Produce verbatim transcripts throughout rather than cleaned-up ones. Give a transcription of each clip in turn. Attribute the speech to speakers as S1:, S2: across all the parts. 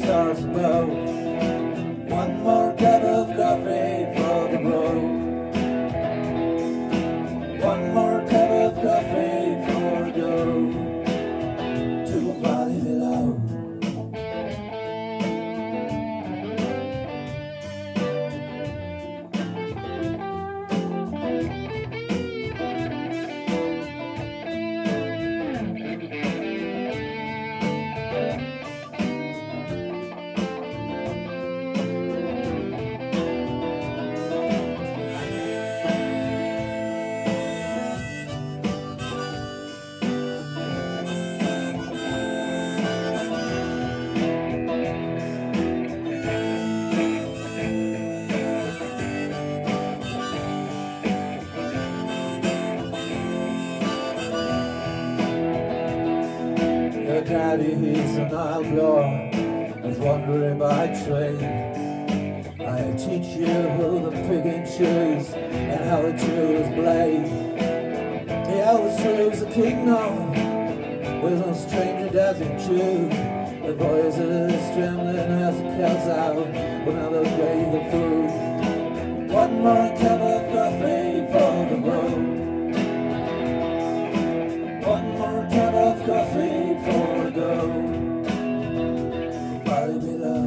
S1: stars above. One more cup of coffee for the road. One more cup of coffee for the go to the valley below. Your daddy, he's an outlaw, and wandering by trade. I teach you who the pig and choose, and how to choose blade. He always serves a kingdom with no stranger doesn't chew. The voices trembling as it comes out when I look away the food. One more cup of coffee for the road. One more cup of coffee for the go valley below.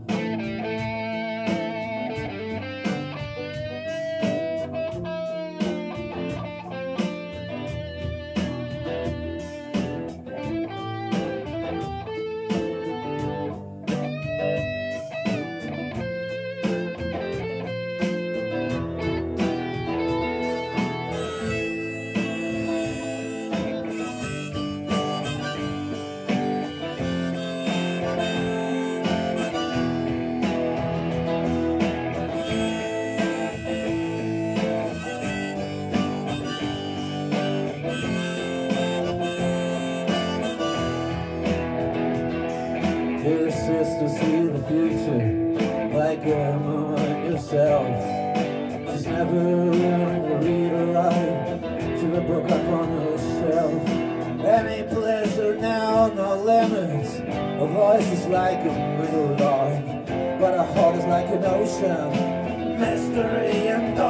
S1: Your sister see the future like your mom yourself. She's never learned to read or write. She a book up on her shelf. Any pleasure now, no limits. Her voice is like a middle lark, but her heart is like an ocean. Mystery and